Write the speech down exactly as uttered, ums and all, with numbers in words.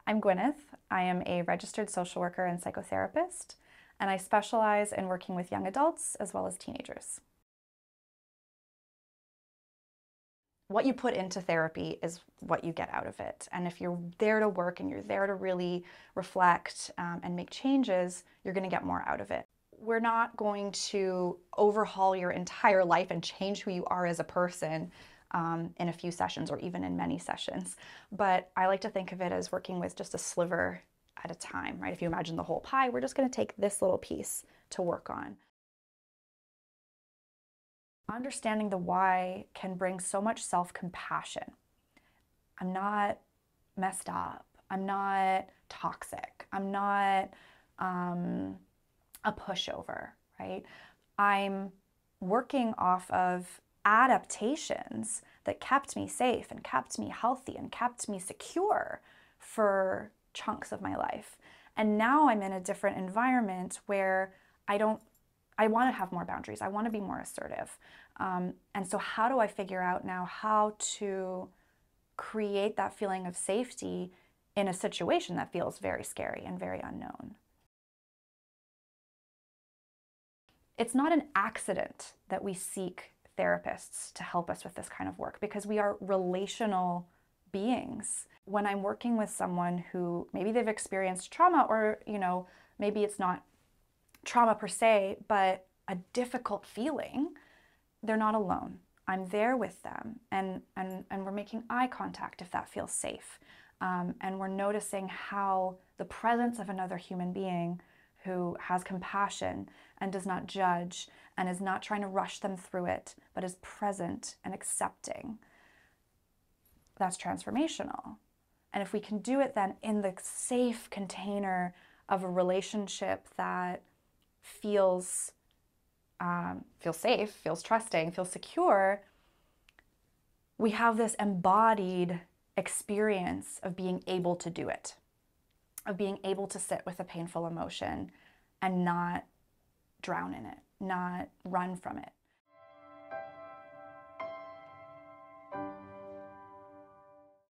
I'm Gwyneth. I am a registered social worker and psychotherapist, and I specialize in working with young adults as well as teenagers. What you put into therapy is what you get out of it. And if you're there to work and you're there to really reflect um, and make changes, you're going to get more out of it. We're not going to overhaul your entire life and change who you are as a person um, in a few sessions or even in many sessions. But I like to think of it as working with just a sliver at a time, right? If you imagine the whole pie, we're just going to take this little piece to work on. Understanding the why can bring so much self-compassion. I'm not messed up. I'm not toxic. I'm not um, a pushover, right? I'm working off of adaptations that kept me safe and kept me healthy and kept me secure for chunks of my life. And now I'm in a different environment where I don't I want to have more boundaries. I want to be more assertive. Um, and so how do I figure out now how to create that feeling of safety in a situation that feels very scary and very unknown? It's not an accident that we seek therapists to help us with this kind of work, because we are relational beings. When I'm working with someone who maybe they've experienced trauma, or, you know, maybe it's not trauma per se, but a difficult feeling, they're not alone. I'm there with them, and, and, and we're making eye contact if that feels safe. Um, and we're noticing how the presence of another human being who has compassion and does not judge and is not trying to rush them through it, but is present and accepting, that's transformational. And if we can do it then in the safe container of a relationship that feels um, feels safe, feels trusting, feels secure, we have this embodied experience of being able to do it, of being able to sit with a painful emotion and not drown in it, not run from it.